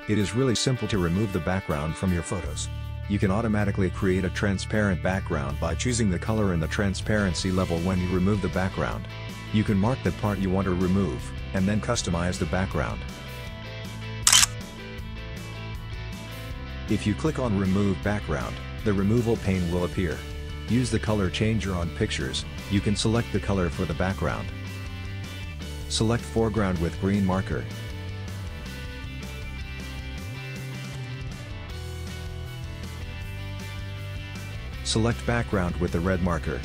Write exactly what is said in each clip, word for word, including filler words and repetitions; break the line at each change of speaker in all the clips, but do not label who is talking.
It is really simple to remove the background from your photos. You can automatically create a transparent background by choosing the color and the transparency level when you remove the background. You can mark the part you want to remove, and then customize the background. If you click on Remove Background, the removal pane will appear. Use the color changer on pictures. You can select the color for the background. Select foreground with green marker. Select background with the red marker.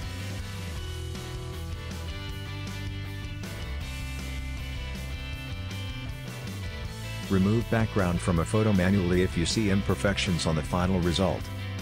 Remove background from a photo manually if you see imperfections on the final result.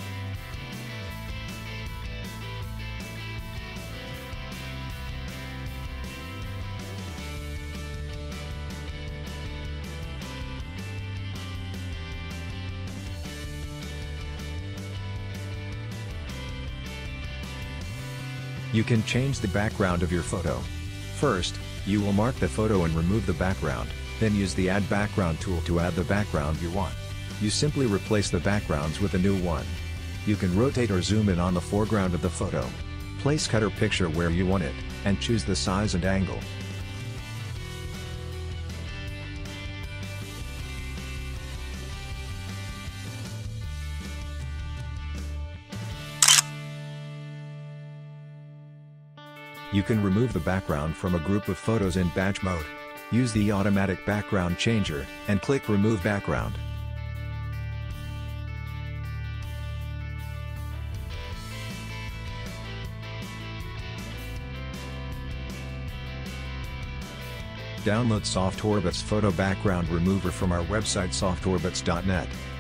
You can change the background of your photo. First, you will mark the photo and remove the background, then use the Add Background tool to add the background you want. You simply replace the backgrounds with a new one. You can rotate or zoom in on the foreground of the photo. Place cutter picture where you want it, and choose the size and angle. You can remove the background from a group of photos in batch mode. Use the automatic background changer, and click Remove Background. Download SoftOrbits Photo Background Remover from our website soft orbits dot net.